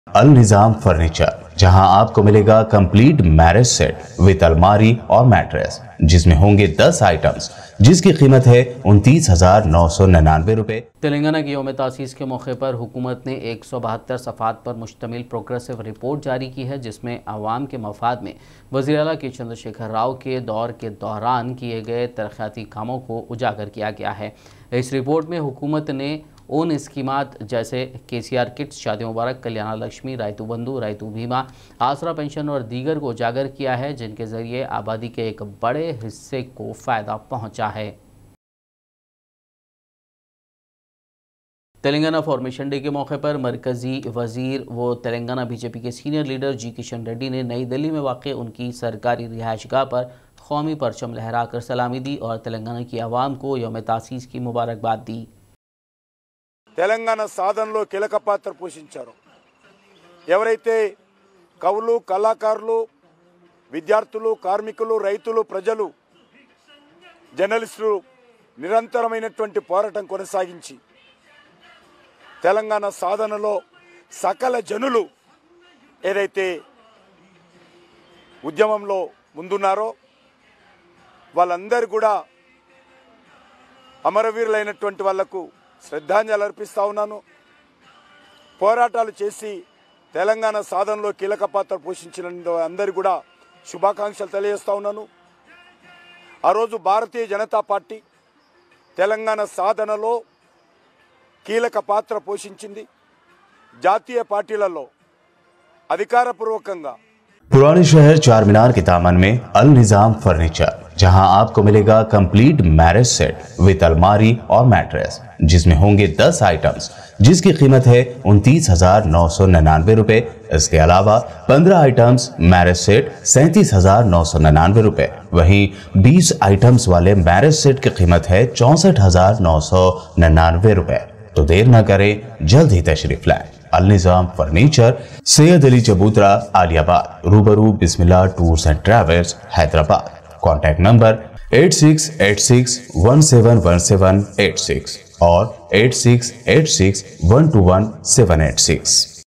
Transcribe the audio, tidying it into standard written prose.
अल Nizam furniture, जहां आपको मिलेगा कंप्लीट मैरिज सेट विद अलमारी और मैट्रेस, जिसमें होंगे 10 आइटम्स, जिसकी कीमत है 29,999 रुपए। तेलंगाना की यौम तासीस के मौके पर हुकूमत ने 172 सफ़ात पर मुश्तमिल प्रोग्रेसिव रिपोर्ट जारी की है, जिसमें अवाम के मफाद में वज़ीर आला के चंद्रशेखर राव के दौर के दौरान किए गए तरक्याती कामों को उजागर किया गया है। इस रिपोर्ट में हुकूमत ने उन स्कीमात जैसे KCR किट्स, शादी मुबारक, कल्याण लक्ष्मी, रायतू बंधु, रायतू बीमा, आसरा पेंशन और दीगर को उजागर किया है, जिनके ज़रिए आबादी के एक बड़े हिस्से को फ़ायदा पहुँचा है। तेलंगाना फॉर्मेशन डे के मौके पर मरकज़ी वज़ीर व तेलंगाना BJP के senior leader G Kishan Reddy ने नई दिल्ली में वाक़ उनकी सरकारी रिहाइशगाह पर कौमी परचम लहराकर सलामी दी और तेलंगाना की आवाम को यौम तासीस की मुबारकबाद दी। తెలంగాణ సాధనలో కీలక పాత్ర పోషించారు। ఎవరైతే కవులు, కళాకారులు, విద్యార్థులు, కార్మికులు, రైతులు, ప్రజలు, జర్నలిస్టులు నిరంతరమైనటువంటి పోరాటం కొనసాగించి తెలంగాణ సాధనలో సకల జనులు ఏదైతే ఉద్యమంలో ముందున్నారో వాళ్ళందరూ కూడా అమరవీరులైనటువంటి వాళ్లకు శ్రద్ధాంజలి అర్పిస్తా ఉన్నాను। పోరాటాలు చేసి తెలంగాణ సాధనలో కీలక పాత్ర పోషించిన అందరికీ కూడా శుభాకాంక్షలు తెలియజేస్తా ఉన్నాను। ఆ రోజు భారతీయ జనతా పార్టీ తెలంగాణ సాధనలో కీలక పాత్ర పోషించింది। జాతీయ పార్టీలలో అధికారపూర్వకంగా पुराने शहर चार मीनार के दामन में अल निज़ाम फर्नीचर, जहां आपको मिलेगा कंप्लीट मैरिज सेट विद अलमारी और मैट्रेस, जिसमें होंगे 10 आइटम्स, जिसकी कीमत है 29,999 रुपए। इसके अलावा 15 आइटम्स मैरिज सेट 37,999 रुपए। वहीं 20 आइटम्स वाले मैरिज सेट की कीमत है 64,999 रुपए। तो देर न करें, जल्द ही तशरीफ लाएं। अल निज़ाम फर्नीचर, सैयद अली चबूतरा, आलियाबाद, रूबरू Bismillah tours and travels, Hyderabad. Contact number 8686171786 और 8686121786।